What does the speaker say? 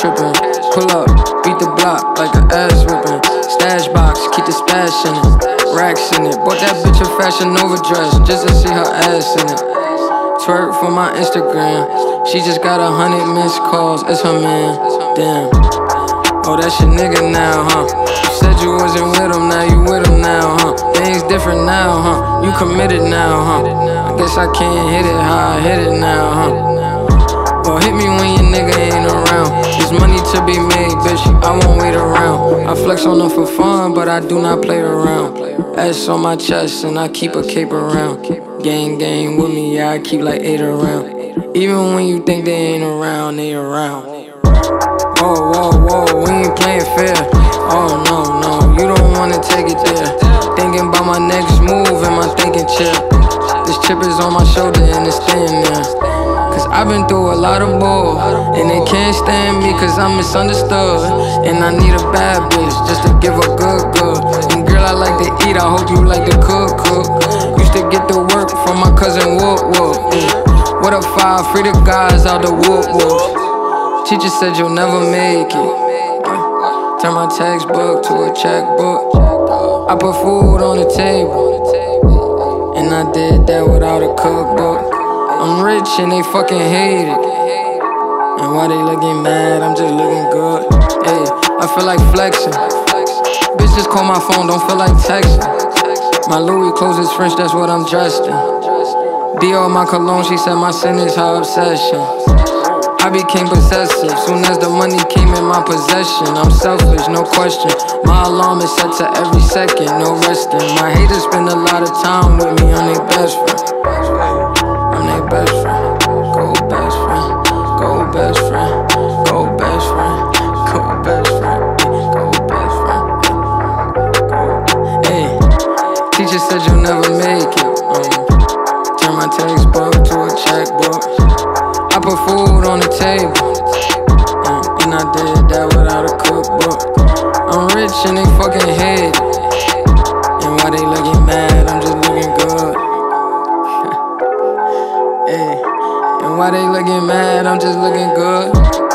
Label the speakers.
Speaker 1: trippin'. Pull up, beat the block like an ass whippin'. Stash box, keep the stash in it. Racks in it. Bought that bitch a Fashion Nova dress just to see her ass in it. Twerk for my Instagram. She just got 100 missed calls. It's her man. Damn. Oh, that's your nigga now, huh? You said you wasn't with him, now you with him now, huh? Things different now, huh? You committed now, huh? I guess I can't hit it how I hit it now, huh? Well, hit me when your nigga ain't around. There's money to be made, bitch, I won't wait around. I flex on them for fun, but I do not play around. S on my chest and I keep a cape around. Gang with me, yeah, I keep like 8 around. Even when you think they ain't around, they around. Whoa, we ain't playing fair. Oh no, you don't wanna take it there. Thinking about my next move in my thinking chair. This chip is on my shoulder and it's staying there. Cause I've been through a lot of bull, and they can't stand me cause I'm misunderstood. And I need a bad bitch just to give a good. And girl, I like to eat, I hope you like to cook. Used to get the work from my cousin Whoop. What a 5, free the guys out the Whoop. Teacher said you'll never make it. Turn my textbook to a checkbook. I put food on the table, and I did that without a cookbook. I'm rich and they fucking hate it. And while they looking mad, I'm just looking good. Hey, I feel like flexing. Bitch just call my phone, don't feel like texting. My Louis clothes is French, that's what I'm dressed in. Dior my cologne, she said my sin is her obsession. I became possessive, soon as the money came in my possession. I'm selfish, no question. My alarm is set to every second, no resting. My haters spend a lot of time with me, I'm their best friend. I'm their best friend. Go best friend. Go best friend. Go best friend. Go best friend. Go best friend. Hey, teacher said you'll never make it. Turn my textbook to a checkbook. I put food on the table, and I did that without a cookbook. I'm rich and they fucking hate it. And while they looking mad, I'm just looking good. Hey, and while they looking mad, I'm just looking good.